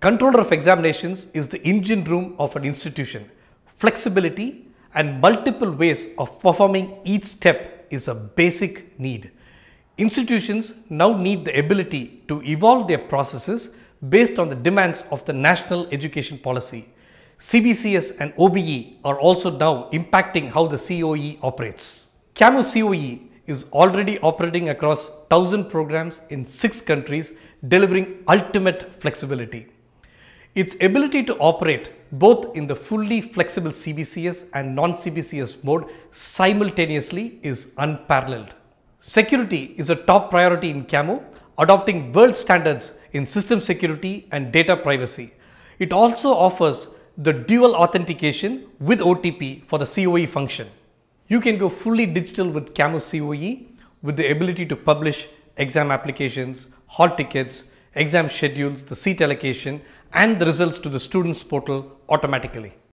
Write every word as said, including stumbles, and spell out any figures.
Controller of examinations is the engine room of an institution. Flexibility and multiple ways of performing each step is a basic need. Institutions now need the ability to evolve their processes based on the demands of the national education policy. C B C S and O B E are also now impacting how the C O E operates. Camu CoE is already operating across one thousand programs in six countries, delivering ultimate flexibility. Its ability to operate both in the fully flexible C B C S and non-C B C S mode simultaneously is unparalleled. Security is a top priority in Camu, adopting world standards in system security and data privacy. It also offers the dual authentication with O T P for the C O E function. You can go fully digital with Camu CoE with the ability to publish exam applications, hall tickets, exam schedules, the seat allocation and the results to the students portal automatically.